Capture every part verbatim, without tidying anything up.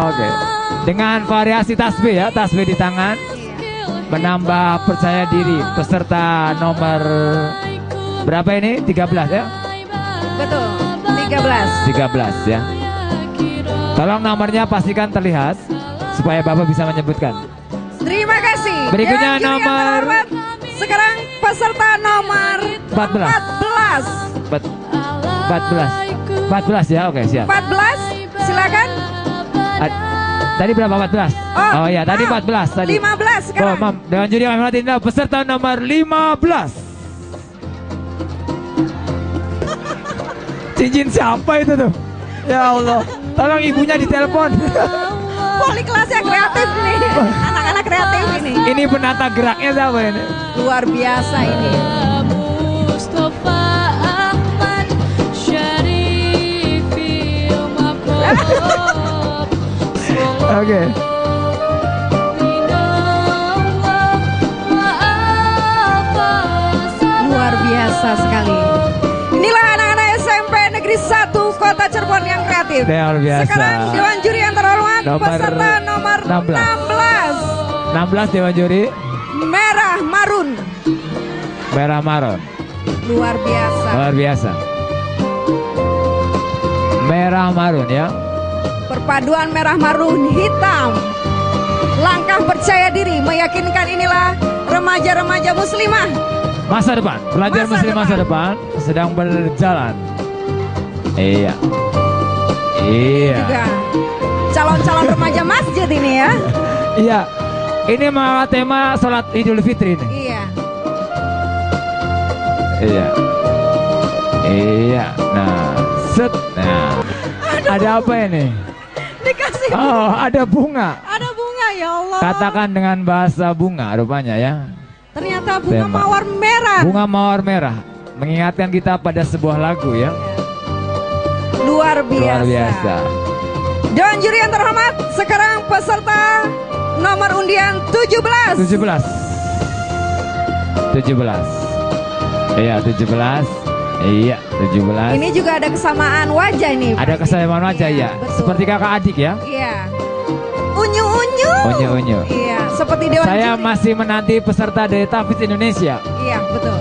Oke. Dengan variasi tasbih ya, tasbih di tangan. Menambah percaya diri peserta nomor berapa ini? tiga belas ya? Betul, tiga belas. tiga belas ya. Tolong nomornya pastikan terlihat supaya Bapak bisa menyebutkan. Terima kasih. Berikutnya Dewan juri yang nomor terhormat, sekarang peserta nomor empat belas. empat belas. empat belas. empat belas ya, oke siap. empat belas, silakan. A tadi berapa empat belas? Oh, oh ya, tadi empat belas tadi. lima belas sekarang. Oh, mam, Dewan juri yang hormat inilah peserta nomor lima belas. Cincin siapa itu tuh? Ya Allah, tolong ibunya ditelepon. Poli kelasnya kreatif nih, anak-anak kreatif ini. Ini penata geraknya siapa ini? Luar biasa ini. Oke. Luar biasa sekali. Inilah anak-anak S M P Negeri satu Kota Cirebon yang kreatif. Luar biasa. Sekarang Dewan juri yang terhormat Nomor peserta nomor enam belas. enam belas. enam belas Dewan juri. Merah marun. Merah marun. Luar biasa. Luar biasa. Merah marun ya. Perpaduan merah marun hitam. Langkah percaya diri meyakinkan inilah remaja-remaja muslimah. Masa depan, pelajar Masa muslim masa depan sedang berjalan. Iya. Iya. Juga calon-calon remaja masjid ini ya. Iya. Ini mengangkat tema sholat Idul Fitri ini. Iya. Iya. Iya. Nah, set. Nah. Aduh. Ada apa ini? Dikasih bunga. Oh, ada bunga. Ada bunga ya Allah. Katakan dengan bahasa bunga rupanya ya. Ternyata bunga Tema. mawar merah. Bunga mawar merah mengingatkan kita pada sebuah lagu ya. Luar biasa. Luar biasa. Dewan juri yang terhormat, sekarang peserta nomor undian tujuh belas. tujuh belas. tujuh belas. Iya, tujuh belas. Iya, tujuh belas. Ini juga ada kesamaan wajah ini. Ada kesamaan wajah ya. Betul. Seperti kakak adik ya. Iya. Unyu-unyu. Unyu-unyu. Iya, seperti Dewan Saya juri. masih menanti peserta dari Tafiz Indonesia. Iya, betul.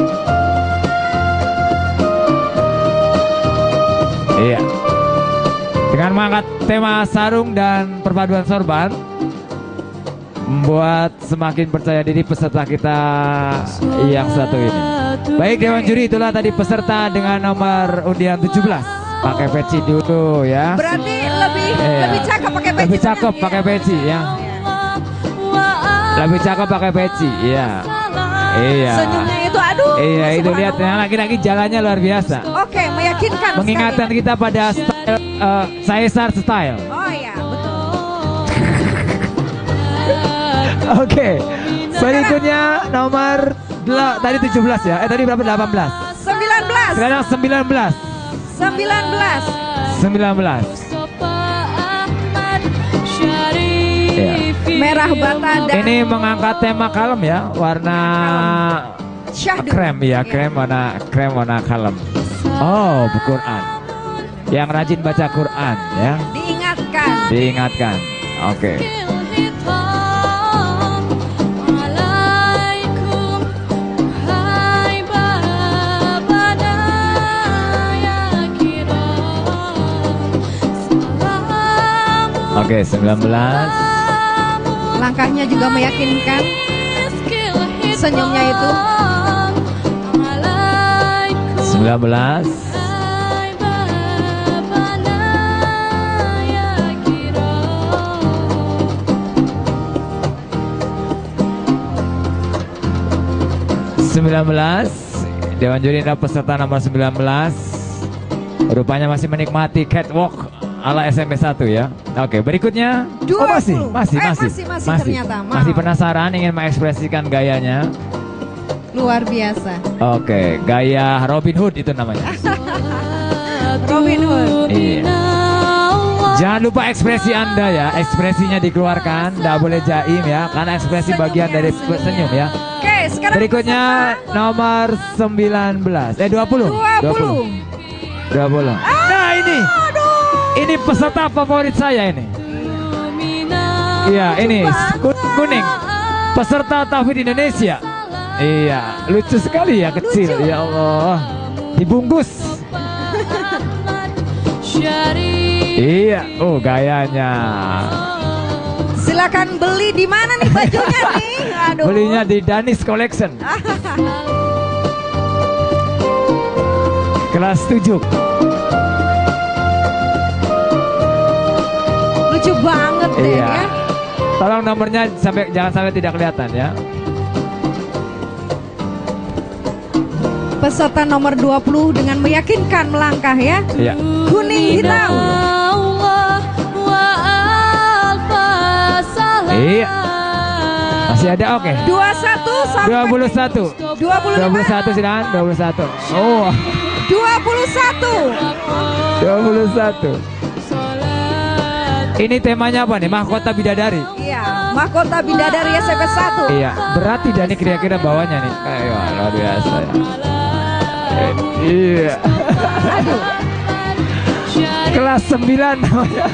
Iya. Dengan mengangkat tema sarung dan perpaduan sorban, membuat semakin percaya diri peserta kita yang satu ini. Baik Dewan juri, itulah tadi peserta dengan nomor undian tujuh belas. Pakai peci dulu ya. Berarti lebih Iya. lebih cakep pakai peci. Lebih cakep Iya. pakai peci ya. Lebih cakep pakai peci, iya. Iya. Senyumnya itu aduh. Iya, itu lihat subhanallah. yang laki-laki jalannya luar biasa. Oke, meyakinkan Mengingatkan sekali. kita pada style uh, Caesar style. Oh iya, betul. Oke. Berikutnya nomor dela- tadi tujuh belas ya. Eh tadi berapa? delapan belas. sembilan belas. Sekarang sembilan belas. sembilan belas. sembilan belas. Iya. Merah bata dan Ini mengangkat tema kalem ya, warna syahdu. krem ya, krem warna krem warna kalem. Oh, Quran. Yang rajin baca Quran ya, Diingatkan. diingatkan. Oke. Oke, sembilan belas. Langkahnya juga meyakinkan. Senyumnya itu. sembilan belas. sembilan belas. Dewan juri adalah peserta nomor sembilan belas. Rupanya masih menikmati catwalk ala S M P satu ya. Oke, berikutnya. dua puluh. Oh masih, masih, Eh, masih, masih, masih ternyata. Maaf. Masih penasaran ingin mengekspresikan gayanya. Luar biasa. Oke, gaya Robin Hood itu namanya. Robin Hood. Iya. Jangan lupa ekspresi Anda ya, ekspresinya dikeluarkan, tidak boleh jaim ya, karena ekspresi bagian dari senyum ya. Oke, sekarang Berikutnya nomor sembilan belas, eh dua puluh. dua puluh. dua puluh. Nah ini, ini peserta favorit saya ini. Iya, ini ku- kuning. Peserta Tauhid Indonesia. Iya, lucu sekali ya, kecil. Lucu. Ya Allah. Dibungkus. Iya, oh gayanya. Silakan beli di mana nih bajunya nih? Aduh. Belinya di Danis Collection. Kelas tujuh. Lucu banget deh Iya. ya. Tolong nomornya sampai jangan sampai tidak kelihatan ya. Peserta nomor dua puluh dengan meyakinkan melangkah ya. Iya. Kuning hitam. Iya. Masih ada, oke. dua puluh satu sampai dua puluh satu. dua puluh dua lima. puluh satu silakan, dua puluh satu. Oh, dua puluh satu. dua puluh satu. Ini temanya apa nih? Mahkota Bidadari. Iya, mahkota bidadari S M P satu. Iya, berat tidak nih kira-kira bawahnya nih? Ayo, luar biasa ya. Eh, Iya. Kelas sembilan namanya.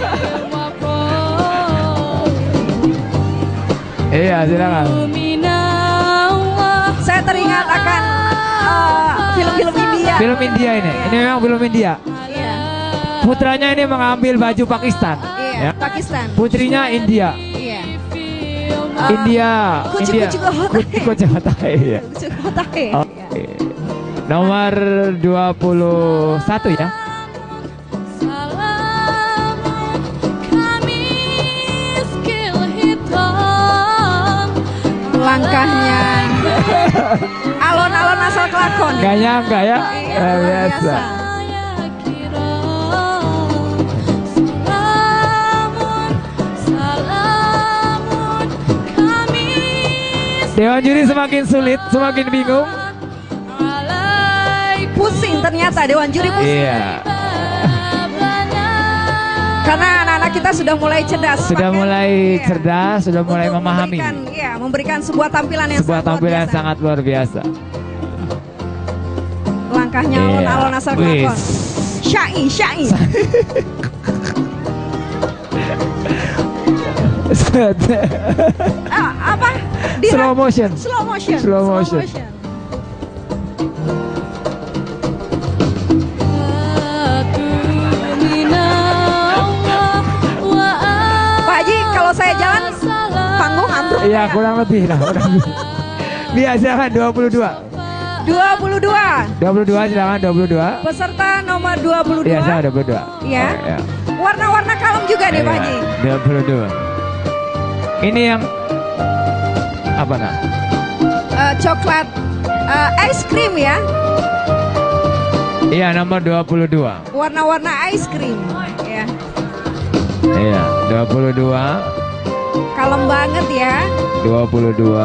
Iya, silakan. Saya teringat akan uh, film-film India. Film India ini. Ini memang film India. Iya, Putranya ini mengambil baju Pakistan. iya, Ya. Pakistan. Putrinya India. Iya. Uh, India. Kuci India. kuci kotahe. Kuci kuci kotahe, iya. Kuci kotahe. Oke. Nomor dua puluh satu ya. Langkahnya alon-alon asal kelakon. Gak nyangka ya. Iya, Luar luar biasa. biasa. Dewan juri semakin sulit, semakin bingung. Pusing ternyata dewan juri pusing. Iya. Karena anak-anak kita sudah mulai cerdas. Sudah Bahkan, mulai iya, cerdas, sudah mulai untuk memahami. Memberikan, iya, memberikan sebuah tampilan yang Sebuah sangat luar tampilan yang biasa. sangat luar biasa. Langkahnya Iya. alon-alon asal kelakon. Wis. Syai, syai. Ah, apa? Di Slow motion. Slow motion. Slow motion. Pak Haji, kalau saya jalan panggung ambruk. Iya, kurang lebih lah, kurang lebih. Biar silakan dua puluh dua. dua puluh dua. dua puluh dua silakan dua puluh dua. Peserta nomor dua puluh Iya, dua. saya dua puluh dua. Iya. Oke, ya. Warna-warna kalem juga nih Pak Iya, Haji. dua puluh dua. Ini yang apa nak? Eh, coklat eh, ice cream ya. Iya, nomor dua puluh dua. Warna-warna ice cream. Ya. Iya, dua puluh dua. Kalem banget ya. dua puluh dua.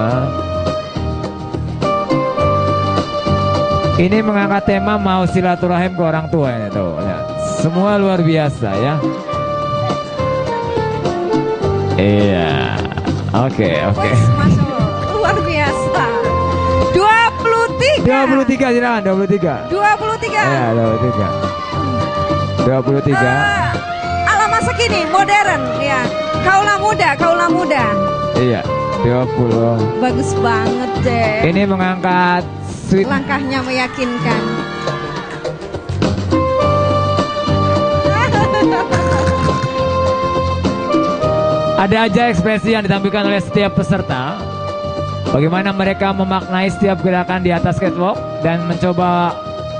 Ini mengangkat tema mau silaturahim ke orang tua ini tuh. Ya. Semua luar biasa ya. Iya. Oke, oke. Wes, Masya Allah, luar biasa. dua puluh tiga. dua puluh tiga silakan, dua puluh tiga. dua puluh tiga. Iya, dua puluh tiga. dua puluh tiga. Eh, ala masa kini, modern ya. Kaulah muda, kaulah muda. Iya, dua puluh. Bagus banget deh. Ini mengangkat sweet. Langkahnya meyakinkan. Ada aja ekspresi yang ditampilkan oleh setiap peserta. Bagaimana mereka memaknai setiap gerakan di atas catwalk dan mencoba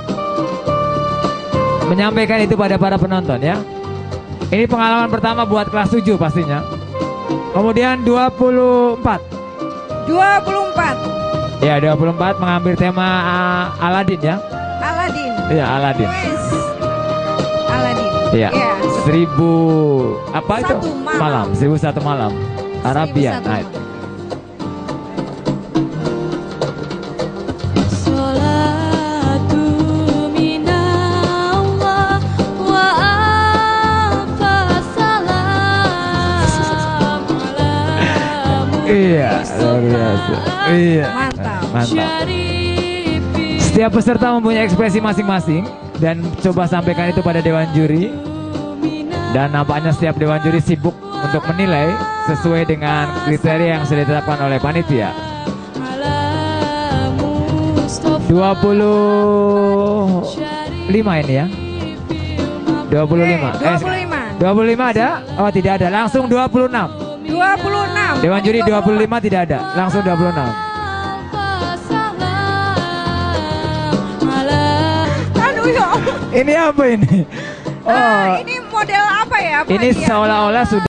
menyampaikan itu pada para penonton ya. Ini pengalaman pertama buat kelas tujuh pastinya. Kemudian dua puluh empat. dua puluh empat. Ya, dua puluh empat mengambil tema uh, Aladin ya. Aladin. Iya, Aladin. Wes. Aladin. Iya. Ya. Seribu apa itu? Satu malam. Seribu satu malam. Arabian Seribu satu Night. malam. Iya, luar biasa. Iya. Mantap. Mantap. Setiap peserta mempunyai ekspresi masing-masing dan coba sampaikan itu pada dewan juri. Dan nampaknya setiap dewan juri sibuk untuk menilai sesuai dengan kriteria yang sudah ditetapkan oleh panitia. dua puluh lima ini ya. dua puluh lima. Oke, dua puluh lima. Eh, dua puluh lima ada? Oh, tidak ada. Langsung dua puluh enam. dua puluh enam. Dewan juri dua puluh lima tidak ada. Langsung dua puluh enam. Aduh ya. Ini apa ini? Oh, Ah, ini model apa ya? ini pengajian? seolah-olah sudah